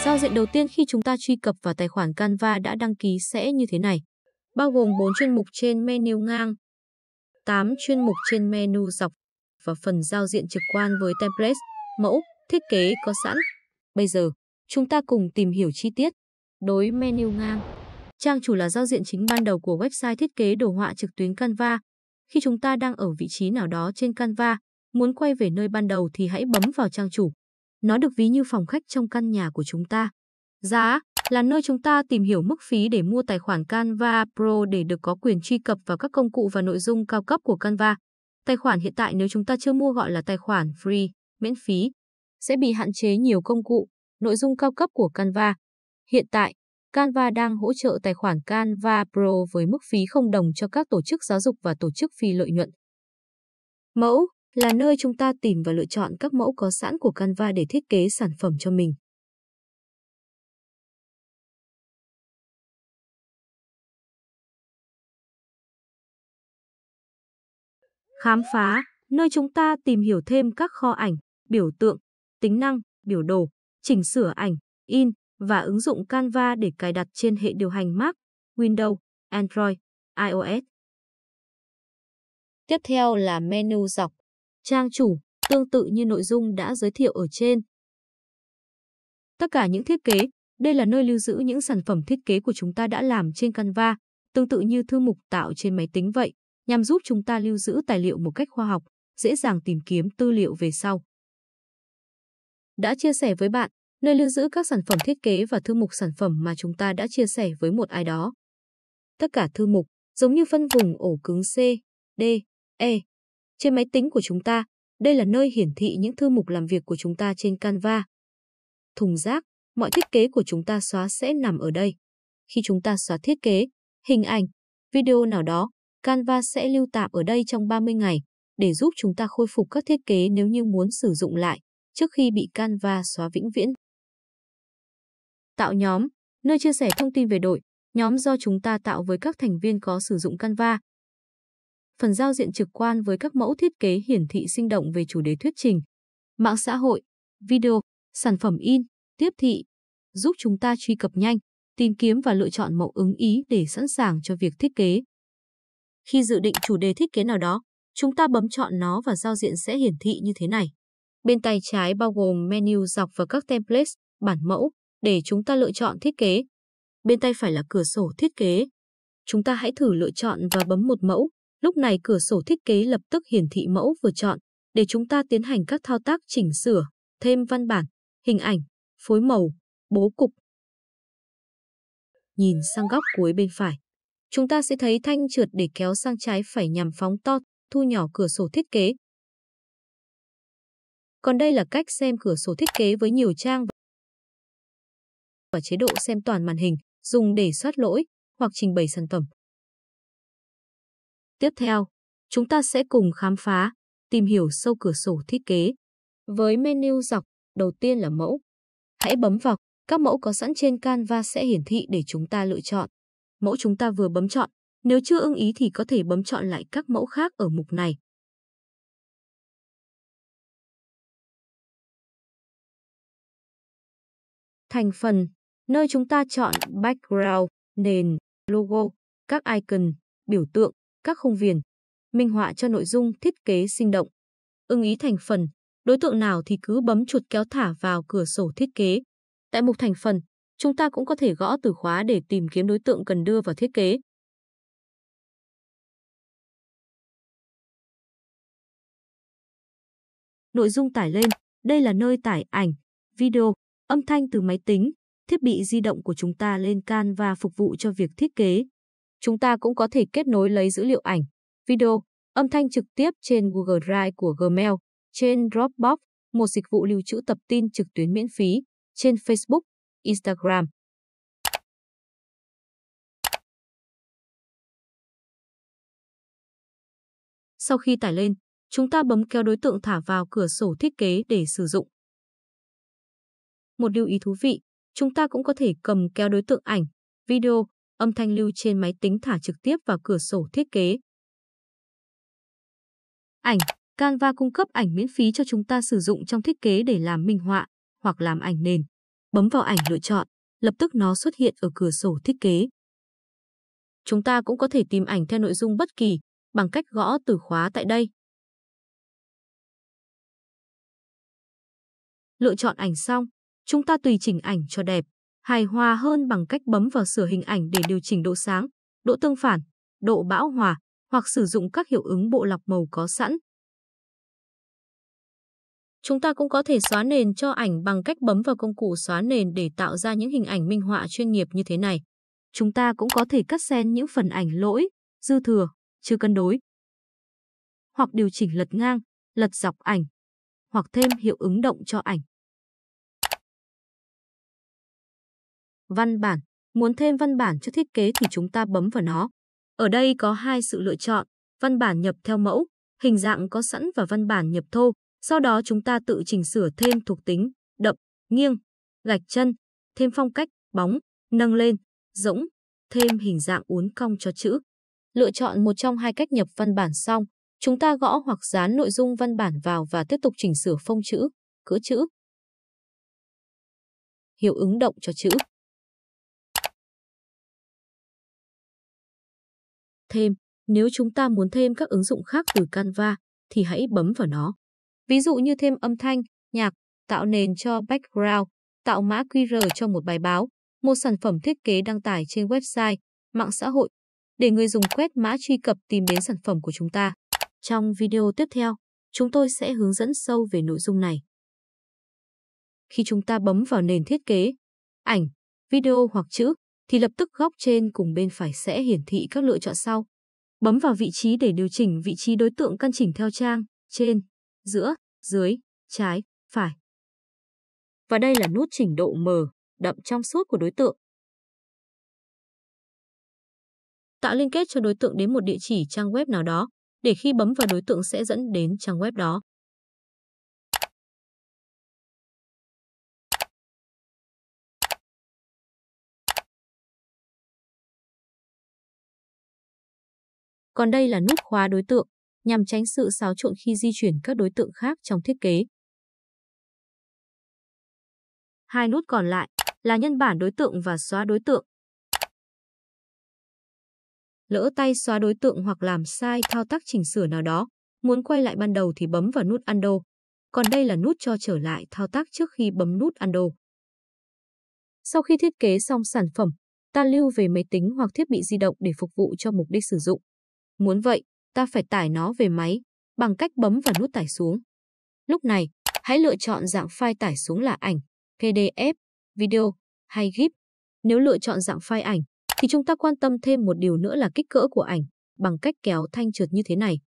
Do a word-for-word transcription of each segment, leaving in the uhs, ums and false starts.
Giao diện đầu tiên khi chúng ta truy cập vào tài khoản Canva đã đăng ký sẽ như thế này, bao gồm bốn chuyên mục trên menu ngang, tám chuyên mục trên menu dọc và phần giao diện trực quan với template, mẫu, thiết kế có sẵn. Bây giờ, chúng ta cùng tìm hiểu chi tiết. Đối menu ngang, trang chủ là giao diện chính ban đầu của website thiết kế đồ họa trực tuyến Canva. Khi chúng ta đang ở vị trí nào đó trên Canva, muốn quay về nơi ban đầu thì hãy bấm vào trang chủ. Nó được ví như phòng khách trong căn nhà của chúng ta. Giá là nơi chúng ta tìm hiểu mức phí để mua tài khoản Canva Pro để được có quyền truy cập vào các công cụ và nội dung cao cấp của Canva. Tài khoản hiện tại nếu chúng ta chưa mua gọi là tài khoản free, miễn phí, sẽ bị hạn chế nhiều công cụ, nội dung cao cấp của Canva. Hiện tại, Canva đang hỗ trợ tài khoản Canva Pro với mức phí không đồng cho các tổ chức giáo dục và tổ chức phi lợi nhuận. Mẫu là nơi chúng ta tìm và lựa chọn các mẫu có sẵn của Canva để thiết kế sản phẩm cho mình. Khám phá, nơi chúng ta tìm hiểu thêm các kho ảnh, biểu tượng, tính năng, biểu đồ, chỉnh sửa ảnh, in và ứng dụng Canva để cài đặt trên hệ điều hành Mac, Windows, Android, iOS. Tiếp theo là menu dọc, trang chủ, tương tự như nội dung đã giới thiệu ở trên. Tất cả những thiết kế, đây là nơi lưu giữ những sản phẩm thiết kế của chúng ta đã làm trên Canva, tương tự như thư mục tạo trên máy tính vậy, nhằm giúp chúng ta lưu giữ tài liệu một cách khoa học, dễ dàng tìm kiếm tư liệu về sau. Đã chia sẻ với bạn, nơi lưu giữ các sản phẩm thiết kế và thư mục sản phẩm mà chúng ta đã chia sẻ với một ai đó. Tất cả thư mục, giống như phân vùng ổ cứng C, D, E. Trên máy tính của chúng ta, đây là nơi hiển thị những thư mục làm việc của chúng ta trên Canva. Thùng rác, mọi thiết kế của chúng ta xóa sẽ nằm ở đây. Khi chúng ta xóa thiết kế, hình ảnh, video nào đó, Canva sẽ lưu tạm ở đây trong ba mươi ngày để giúp chúng ta khôi phục các thiết kế nếu như muốn sử dụng lại trước khi bị Canva xóa vĩnh viễn. Tạo nhóm, nơi chia sẻ thông tin về đội, nhóm do chúng ta tạo với các thành viên có sử dụng Canva. Phần giao diện trực quan với các mẫu thiết kế hiển thị sinh động về chủ đề thuyết trình, mạng xã hội, video, sản phẩm in, tiếp thị, giúp chúng ta truy cập nhanh, tìm kiếm và lựa chọn mẫu ưng ý để sẵn sàng cho việc thiết kế. Khi dự định chủ đề thiết kế nào đó, chúng ta bấm chọn nó và giao diện sẽ hiển thị như thế này. Bên tay trái bao gồm menu dọc và các templates, bản mẫu, để chúng ta lựa chọn thiết kế. Bên tay phải là cửa sổ thiết kế. Chúng ta hãy thử lựa chọn và bấm một mẫu. Lúc này cửa sổ thiết kế lập tức hiển thị mẫu vừa chọn, để chúng ta tiến hành các thao tác chỉnh sửa, thêm văn bản, hình ảnh, phối màu, bố cục. Nhìn sang góc cuối bên phải, chúng ta sẽ thấy thanh trượt để kéo sang trái phải nhằm phóng to, thu nhỏ cửa sổ thiết kế. Còn đây là cách xem cửa sổ thiết kế với nhiều trang và chế độ xem toàn màn hình, dùng để soát lỗi hoặc trình bày sản phẩm. Tiếp theo, chúng ta sẽ cùng khám phá, tìm hiểu sâu cửa sổ thiết kế. Với menu dọc, đầu tiên là mẫu. Hãy bấm vào, các mẫu có sẵn trên Canva sẽ hiển thị để chúng ta lựa chọn. Mẫu chúng ta vừa bấm chọn, nếu chưa ưng ý thì có thể bấm chọn lại các mẫu khác ở mục này. Thành phần, nơi chúng ta chọn background, nền, logo, các icon, biểu tượng, các khung viền, minh họa cho nội dung thiết kế sinh động. Ưng ý thành phần, đối tượng nào thì cứ bấm chuột kéo thả vào cửa sổ thiết kế. Tại mục thành phần, chúng ta cũng có thể gõ từ khóa để tìm kiếm đối tượng cần đưa vào thiết kế. Nội dung tải lên, đây là nơi tải ảnh, video, âm thanh từ máy tính, thiết bị di động của chúng ta lên Canva phục vụ cho việc thiết kế. Chúng ta cũng có thể kết nối lấy dữ liệu ảnh, video, âm thanh trực tiếp trên Google Drive của Gmail, trên Dropbox, một dịch vụ lưu trữ tập tin trực tuyến miễn phí, trên Facebook, Instagram. Sau khi tải lên, chúng ta bấm kéo đối tượng thả vào cửa sổ thiết kế để sử dụng. Một lưu ý thú vị, chúng ta cũng có thể cầm kéo đối tượng ảnh, video, âm thanh lưu trên máy tính thả trực tiếp vào cửa sổ thiết kế. Ảnh, Canva cung cấp ảnh miễn phí cho chúng ta sử dụng trong thiết kế để làm minh họa hoặc làm ảnh nền. bấm vào ảnh lựa chọn, lập tức nó xuất hiện ở cửa sổ thiết kế. Chúng ta cũng có thể tìm ảnh theo nội dung bất kỳ bằng cách gõ từ khóa tại đây. Lựa chọn ảnh xong, chúng ta tùy chỉnh ảnh cho đẹp, hài hòa hơn bằng cách bấm vào sửa hình ảnh để điều chỉnh độ sáng, độ tương phản, độ bão hòa hoặc sử dụng các hiệu ứng bộ lọc màu có sẵn. Chúng ta cũng có thể xóa nền cho ảnh bằng cách bấm vào công cụ xóa nền để tạo ra những hình ảnh minh họa chuyên nghiệp như thế này. Chúng ta cũng có thể cắt xén những phần ảnh lỗi, dư thừa, chưa cân đối. Hoặc điều chỉnh lật ngang, lật dọc ảnh. Hoặc thêm hiệu ứng động cho ảnh. Văn bản. Muốn thêm văn bản cho thiết kế thì chúng ta bấm vào nó. Ở đây có hai sự lựa chọn, văn bản nhập theo mẫu, hình dạng có sẵn và văn bản nhập thô. Sau đó chúng ta tự chỉnh sửa thêm thuộc tính, đậm, nghiêng, gạch chân, thêm phong cách, bóng, nâng lên, rỗng, thêm hình dạng uốn cong cho chữ. Lựa chọn một trong hai cách nhập văn bản xong, chúng ta gõ hoặc dán nội dung văn bản vào và tiếp tục chỉnh sửa phông chữ, cỡ chữ. Hiệu ứng động cho chữ. Thêm, nếu chúng ta muốn thêm các ứng dụng khác từ Canva, thì hãy bấm vào nó. Ví dụ như thêm âm thanh, nhạc, tạo nền cho background, tạo mã quy rờ cho một bài báo, một sản phẩm thiết kế đăng tải trên website, mạng xã hội, để người dùng quét mã truy cập tìm đến sản phẩm của chúng ta. Trong video tiếp theo, chúng tôi sẽ hướng dẫn sâu về nội dung này. Khi chúng ta bấm vào nền thiết kế, ảnh, video hoặc chữ, thì lập tức góc trên cùng bên phải sẽ hiển thị các lựa chọn sau. Bấm vào vị trí để điều chỉnh vị trí đối tượng căn chỉnh theo trang, trên, giữa, dưới, trái, phải. Và đây là nút chỉnh độ mờ, đậm trong suốt của đối tượng. Tạo liên kết cho đối tượng đến một địa chỉ trang web nào đó, để khi bấm vào đối tượng sẽ dẫn đến trang web đó. Còn đây là nút khóa đối tượng, nhằm tránh sự xáo trộn khi di chuyển các đối tượng khác trong thiết kế. Hai nút còn lại là nhân bản đối tượng và xóa đối tượng. Lỡ tay xóa đối tượng hoặc làm sai thao tác chỉnh sửa nào đó, muốn quay lại ban đầu thì bấm vào nút Undo. Còn đây là nút cho trở lại thao tác trước khi bấm nút Undo. Sau khi thiết kế xong sản phẩm, ta lưu về máy tính hoặc thiết bị di động để phục vụ cho mục đích sử dụng. Muốn vậy, ta phải tải nó về máy bằng cách bấm vào nút tải xuống. Lúc này, hãy lựa chọn dạng file tải xuống là ảnh, pê đê ép, video hay giê i ép. Nếu lựa chọn dạng file ảnh, thì chúng ta quan tâm thêm một điều nữa là kích cỡ của ảnh bằng cách kéo thanh trượt như thế này.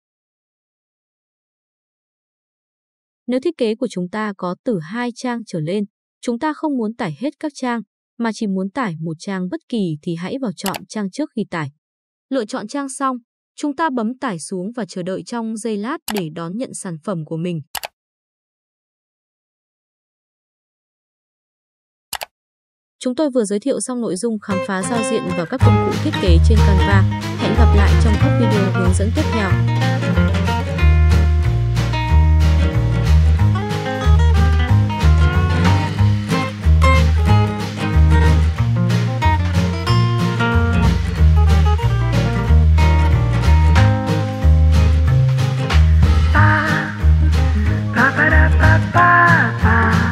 Nếu thiết kế của chúng ta có từ hai trang trở lên, chúng ta không muốn tải hết các trang, mà chỉ muốn tải một trang bất kỳ thì hãy vào chọn trang trước khi tải. Lựa chọn trang xong, chúng ta bấm tải xuống và chờ đợi trong giây lát để đón nhận sản phẩm của mình. Chúng tôi vừa giới thiệu xong nội dung khám phá giao diện và các công cụ thiết kế trên Canva. Hẹn gặp lại trong các video hướng dẫn tiếp theo. Ba ba ba ba ba ba.